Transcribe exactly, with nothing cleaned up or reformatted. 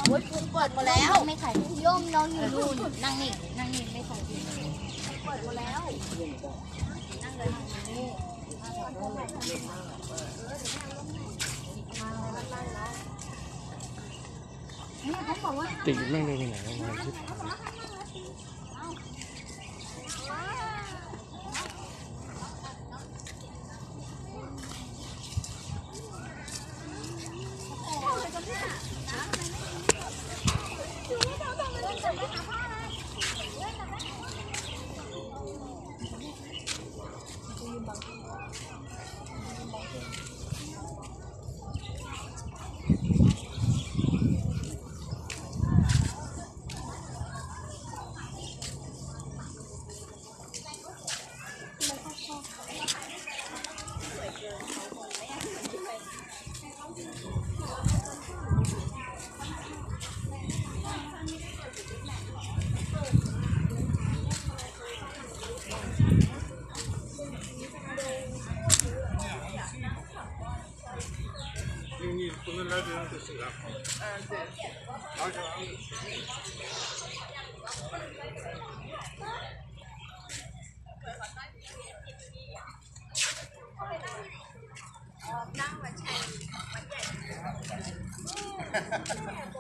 โอ้ยปูเปิดหมดแล้วไม่ขายโยมน้องอยู่นู่นนั่งนี่นั่งนี่ไม่ขายเปิดหมดแล้วนั่งเลยนี่เขาบอกว่าติดแม่งเลยไปไหนวะ你不能来这样就是了。嗯，对。好像。นั่งมาใช้มันใหญ่